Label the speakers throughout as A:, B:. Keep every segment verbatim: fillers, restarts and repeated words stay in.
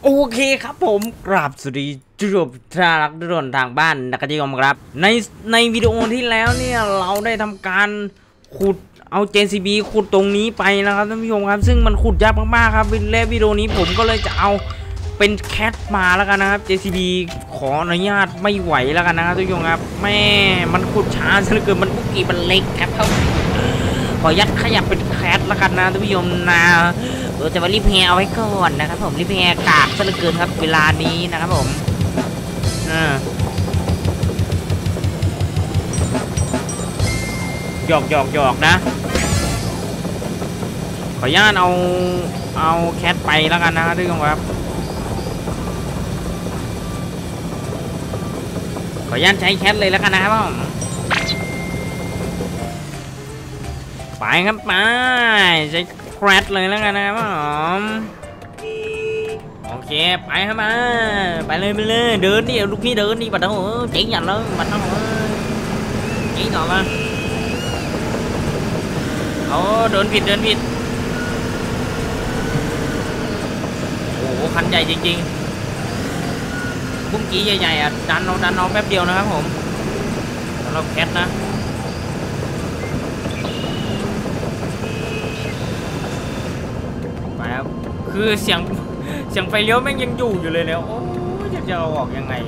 A: โอเคครับผมกราบสวัสดีจุดทารักทุกคนทางบ้านนักจิกรรมครับในในวิดีโอที่แล้วเนี่ยเราได้ทำการขุดเอา เจ ซี บี ขุดตรงนี้ไปนะครับท่านผู้ชมครับซึ่งมันขุดยากมากๆครับและวิดีโอนี้ผมก็เลยจะเอาเป็นแคทมาแล้วกันนะครับ เจ ซี บี ขออนุญาตไม่ไหวแล้วกันนะครับท่านผู้ชมครับแม่มันขุดช้าซะเหลือเกินมันปุกกี้มันเล็กครับเขาขอยัดขยับเป็นแคทแล้วกันนะท่านผู้ชมนะเราจะมารีบแฮเอาไว้ก่อนนะครับผมรีบแฮกากซะเหลือเกินครับเวลานี้นะครับผมหยอกหยอกหยอกนะขออนุญาตเอาเอาแคทไปแล้วกันนะทุกคนครับขออนุญาตใช้แคทเลยแล้วกันนะครับผมไปครับไปใช้แคทเลยแล้วกันนะครับผมโอเคไปครับมาไปเลยไปเลยเดินดิลูกพี่เดินดิบัดเอาเจ๋งอย่างเลยบัดเอาเจ๋งหน่อยมาโอ้เดินผิดเดินผิดโอ้โหคันใหญ่จริงๆบุ้งกี้ใหญ่ๆอ่ะดันเอาดันเอาแป๊บเดียวนะครับผมสำหรับแคทนะไปครับคือเสียงเสียงไฟเลี้ยวแม่งยังอยู่อยู่เลยเนี่ยโอ้ยจะจะเอาออกยังไง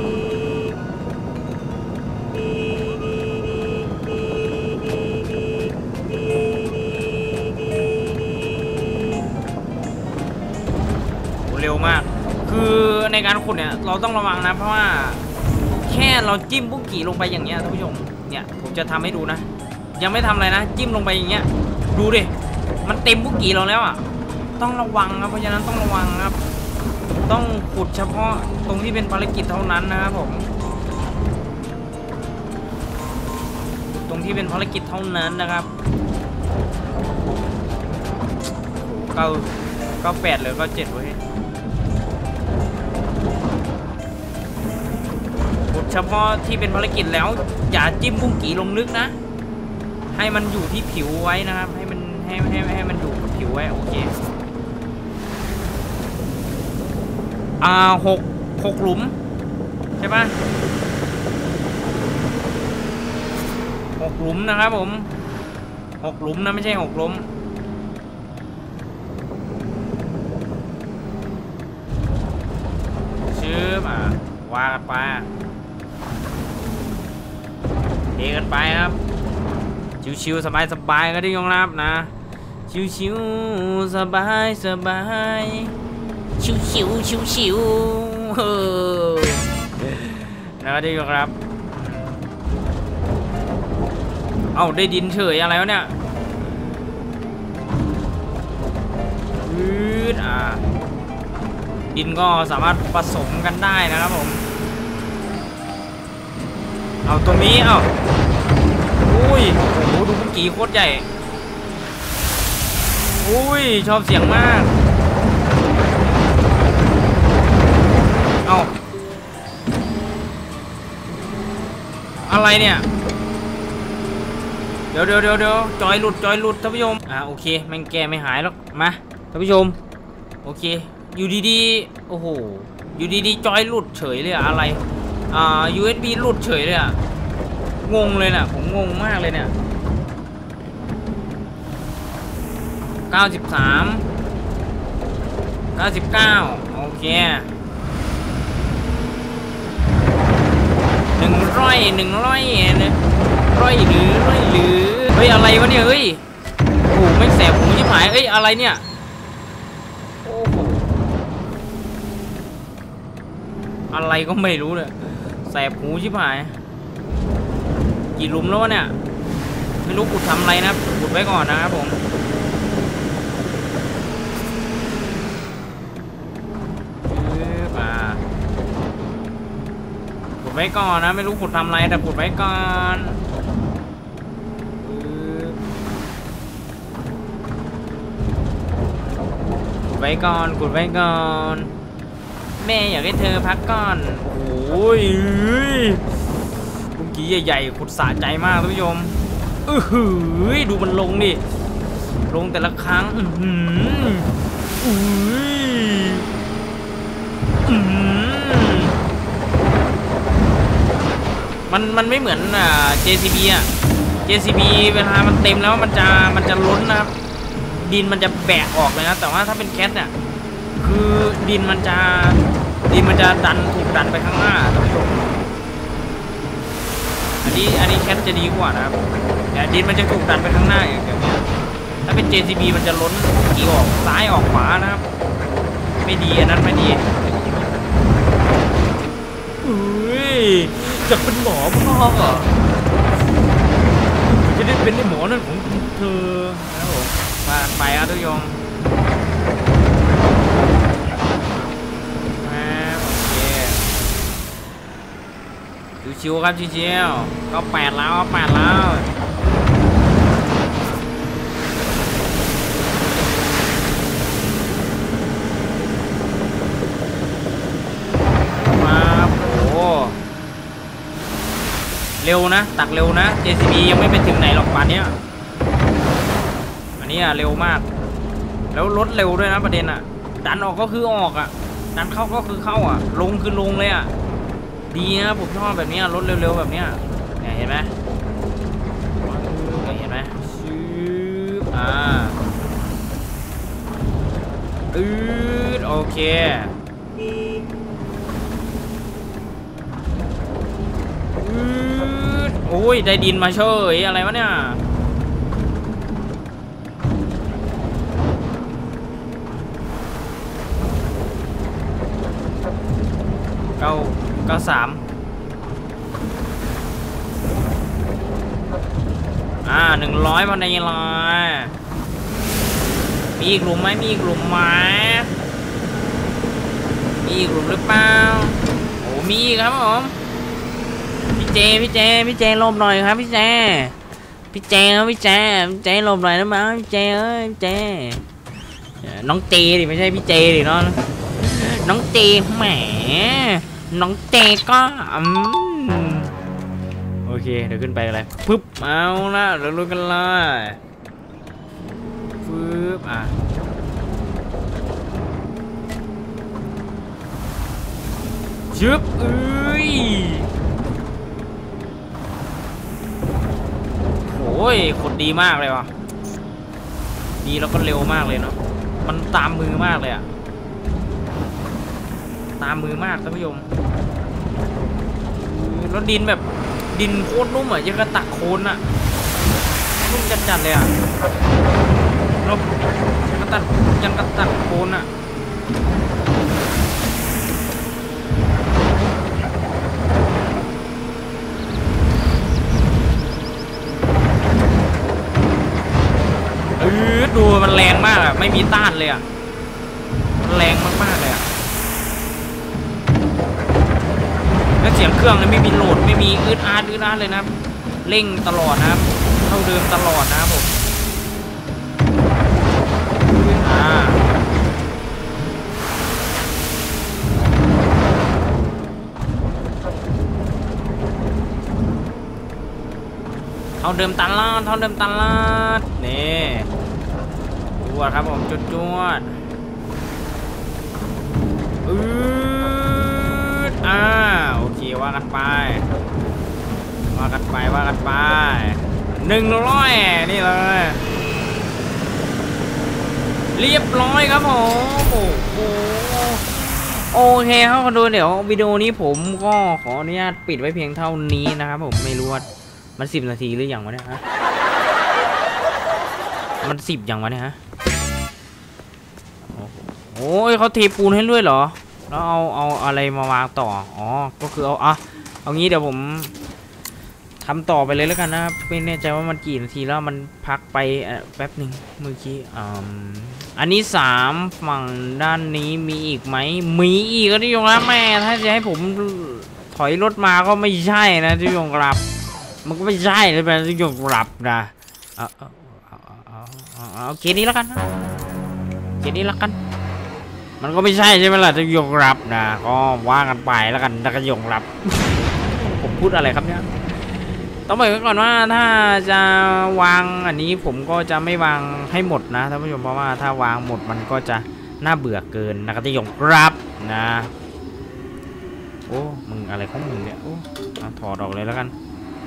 A: เร็วมากคือในการขุดเนี่ยเราต้องระวังนะเพราะว่าแค่เราจิ้มบุ้งกี่ลงไปอย่างเงี้ยท่านผู้ชมเนี่ยผมจะทำให้ดูนะยังไม่ทำอะไรนะจิ้มลงไปอย่างเงี้ยดูดิมันเต็มบุ้งกี่เราแล้วอ่ะต้องระวังครับเพราะฉะนั้นต้องระวังครับต้องขุดเฉพาะตรงที่เป็นภารกิจเท่านั้นนะครับผมตรงที่เป็นภารกิจเท่านั้นนะครับเก้าเก้าแปดเลยก็เจ็ดเว้ยขุดเฉพาะที่เป็นภารกิจแล้วอย่าจิ้มบุ้งกี่ลงลึกนะให้มันอยู่ที่ผิวไว้นะครับให้มันให้ให้ให้มันอยู่กับผิวไว้โอเคอ่าหกหกหลุมใช่ปะหกหลุมนะครับผมหกหลุมนะไม่ใช่หกหลุมชื่อมาว่ากันไปเทกันไปครับชิวๆสบายๆก็ได้ยงรับนะชิวๆสบายสบายชิวชิวชิวชิวเฮ้อแล้วดีครับเอ้าได้ดินเฉยอะไรวะเนี่ยอืดอ่าดินก็สามารถผสมกันได้นะครับผมเอาตรงนี้เอ้าอุ้ยโอ้โหดูบุ้งกี่โคตรใหญ่อุ้ยชอบเสียงมากเอาอะไรเนี่ยเดี๋ยวเดี๋ยวเดี๋ยวเดี๋ยวจอยหลุดจอยหลุดท่านผู้ชมอ่าโอเคแม่งแก้ไม่หายหรอกมาท่านผู้ชมโอเคอยู่ดีๆโอ้โหอยู่ดีๆจอยหลุดเฉยเลยอะอะไรอ่า ยู เอส บี หลุดเฉยเลยอะงงเลยนะผมงงมากเลยเนี่ยเก้าสิบสามเก้าสิบเก้าโอเคหนึ่งร้อยหนึ่งร้อยนะร้อยหรือร้อยหรือเฮ้ยอะไรวะเนี่ยเฮ้ยโอ้ไม่แสบหูชิบหายเอ้ยอะไรเนี่ยโอ้โหอะไรก็ไม่รู้เลยแสบหูชิบหายกี่หลุมแล้ววะเนี่ยไม่รู้ขุดทำอะไรนะขุดไว้ก่อนนะครับผมขุดไว้ก่อนนะไม่รู้ขุดทำอะไรแต่ขุดไว้ก่อนขุดไว้ก่อนขุดไว้ก่อนแม่อยากให้เธอพักก่อนโอ้ยบุ้งกี้ใหญ่ๆขุดสะใจมากท่านผู้ชมอื้อหือดูมันลงดิลงแต่ละครั้งอื้อหืออุ้ยมันมันไม่เหมือนอ่า เจ ซี บี อ่ะ เจ ซี บี เวลามันเต็มแล้วมันจะมันจะล้นนะครับดินมันจะแบกออกเลยนะแต่ว่าถ้าเป็นแคทเนี่ยคือดินมันจะดินมันจะดันถูกดันไปข้างหน้าท่านผู้ชมอันนี้อันนี้แคทจะดีกว่านะครับแต่ดินมันจะถูกดันไปข้างหน้าอย่างเดียวเนี่ยถ้าเป็น เจ ซี บี มันจะล้นกี่ออกซ้ายออกขวานะครับไม่ดีอันนั้นไม่ดีอุ้ยจะเป็นหมอพ่อเหรอจะได้เป็นหมอนั่นของเธอนะครับผมมาไปครับทุกยงชิวๆครับชิวๆก็แปดแล้วแปดแล้วมาโอ้เร็วนะตักเร็วนะ เจ ซี บี ยังไม่ไปถึงไหนหรอกป่านนี้อันนี้อะเร็วมากแล้วรถเร็วด้วยนะประเด็นอะดันออกก็คือออกอะดันเข้าก็คือเข้าอะลงคือลงเลยอะดีนะผมชอบแบบนี้รถเร็วๆแบบนี้เนี่ยเห็นไหมเห็นไหมชืบอ่าอืดโอเคอืดโอ้ยได้ดินมาเฉยอะไรวะเนี่ยเก้าเก้าสามอ่าหนึ่งร้อยวันในลอยมีอีกหลุมไหมมีอีกหลุมไหมมีอีกหลุมหรือเปล่าโอ้มีครับผมพี่เจพี่เจพี่เจลมหน่อยครับพี่เจพี่เจครับพี่เจพี่เจลมหน่อยนะมั้งพี่เจเอ้ยพี่เจน้องเจดิไม่ใช่พี่เจดิเนาะน้องเจแหมน้องเจก็อืมโอเคเดี๋ยวขึ้นไปอะไรปึ๊บเอาละเดี๋ยวลุ้นกันเลยปึ๊บอ่ะชึบเอ้ยโอ้ยคนดีมากเลยวะดีแล้วก็เร็วมากเลยเนาะมันตามมือมากเลยอะตามมือมากท่านผู้ชมแล้วดินแบบดินโคตรนุ่มอ่ะยังกระตักโคนอ่ะนุ่มจัดๆเลยอ่ะนบยังกระตักยังกระตักโคนอ่ะเออดูมันแรงมากอ่ะไม่มีต้านเลยอ่ะมันแรงมากๆเลยอ่ะแล้วเสียงเครื่องเลยไม่มีโหลดไม่มีอืดอาดอืดอาดเลยนะเร่งตลอดนะครับเท่าเดิมตลอดนะครับผมอ่าเท่าเดิมตลอดเท่าเดิมตลอดนี่จวดครับผมจุดจวดอืดอ่าโอเคว่ากันไปว่ากันไปว่ากันไปหนึ่งร้อยนี่เลยเรียบร้อยครับผมโอ้โหโอเคครับคนดูเดี๋ยววิดีโอนี้ผมก็ขออนุญาตปิดไว้เพียงเท่านี้นะครับผมไม่รู้ว่ามันสิบนาทีหรือยังวะเนี่ยฮะมันสิบยังวะเนี่ยฮะโอ้ยเขาเทปูนให้ด้วยเหรอแล้วเอาเอาอะไรมาวางต่ออ๋อก็คือเอาอ่ะเอางี้เดี๋ยวผมทำต่อไปเลยแล้วกันนะครับไม่แน่ใจว่ามันกี่นาทีแล้วมันพักไปแป๊บหนึ่งเมื่อกี้อ่าอันนี้สามฝั่งด้านนี้มีอีกไหมมีอีกก็ที่ยงรับแม่ถ้าจะให้ผมถอยรถมาก็ไม่ใช่นะที่ยงรับมันก็ไม่ใช่เลยเป็นที่ยงรับนะเอาเอาเอาเอาเอาเอาเกนี้แล้วกันเกนี้แล้วกันมันก็ไม่ใช่ใช่ไหมล่ะที่ยงรับนะก็ว่ากันไปแล้วกันถ้าก็ยงรับผมพูดอะไรครับเนี่ยต้องบอกไว้ก่อนว่าถ้าจะวางอันนี้ผมก็จะไม่วางให้หมดนะท่านผู้ชมเพราะว่าถ้าวางหมดมันก็จะน่าเบื่อเกินนะครับที่ยงรับนะโอ้มึงอะไรของมึงเนี่ยโอ้ถอดออกเลยแล้วกัน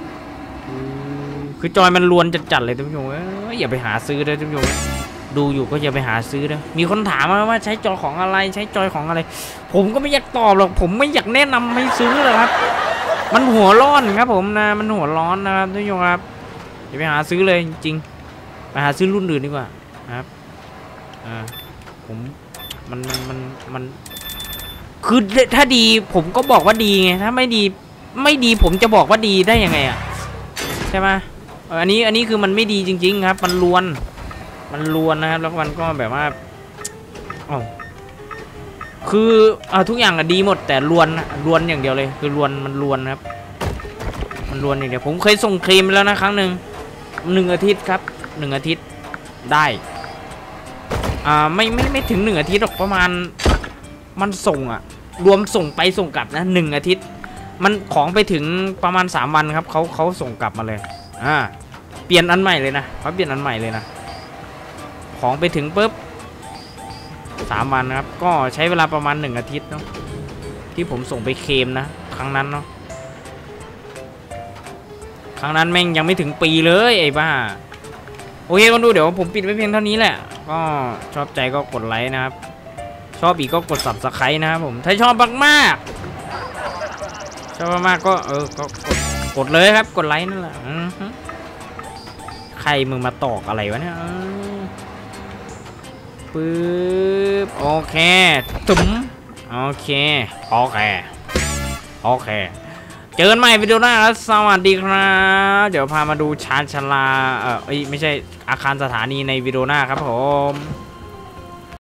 A: คือจอยมันลวนจัดๆเลยท่านผู้ชมเอ้ยอย่าไปหาซื้อเลยท่านผู้ชมดูอยู่ก็อย่าไปหาซื้อนะมีคนถามมาว่าใช้จอยของอะไรใช้จอยของอะไรผมก็ไม่อยากตอบหรอกผมไม่อยากแนะนำให้ซื้อเลยครับมันหัวร้อนครับผมนะมันหัวร้อนนะครับท่านผู้ชมครับอย่าไปหาซื้อเลยจริงๆไปหาซื้อรุ่นอื่นดีกว่าครับอ่าผมมันมันมันมันคือถ้าดีผมก็บอกว่าดีไงถ้าไม่ดีไม่ดีผมจะบอกว่าดีได้ยังไงอ่ะใช่ไหมอันนี้อันนี้คือมันไม่ดีจริงๆครับมันลวนมันลวนนะครับแล้วมันก็แบบว่าอ๋อคือเอาทุกอย่างอะดีหมดแต่ลวนลวนอย่างเดียวเลยคือลวนมันลวนครับมันลวนอย่างเดียวผมเคยส่งครีมไปแล้วนะครั้งหนึ่งหนึ่งอาทิตย์ครับหนึ่งอาทิตย์ได้อ่าไม่ไม่ไม่ถึงหนึ่งอาทิตย์หรอกประมาณมันส่งอะรวมส่งไปส่งกลับนะหนึ่งอาทิตย์มันของไปถึงประมาณสามวันครับเขาเขาส่งกลับมาเลยอ่าเปลี่ยนอันใหม่เลยนะเขาเปลี่ยนอันใหม่เลยนะของไปถึงปุ๊บสามวันนะครับก็ใช้เวลาประมาณหนึ่งอาทิตย์เนาะที่ผมส่งไปเคลมนะครั้งนั้นเนาะครั้งนั้นแม่งยังไม่ถึงปีเลยไอ้บ้าโอเคคนดูเดี๋ยวผมปิดไว้เพียงเท่านี้แหละก็ชอบใจก็กดไลค์นะครับชอบอีกก็กด ซับสไครบ์ นะครับผมถ้าชอบมากๆชอบมากๆก็เออก็กดกดเลยครับกดไลค์นั่นแหละใครมึงมาตอกอะไรวะเนี่ยปึ๊บโอเคตุ๋มโอเคโอเคโอเคเจอกันใหม่วิดีโอหน้าครับสวัสดีครับเดี๋ยวพามาดูชานชาลาเออไม่ใช่อาคารสถานีในวิดีโอหน้าครับผม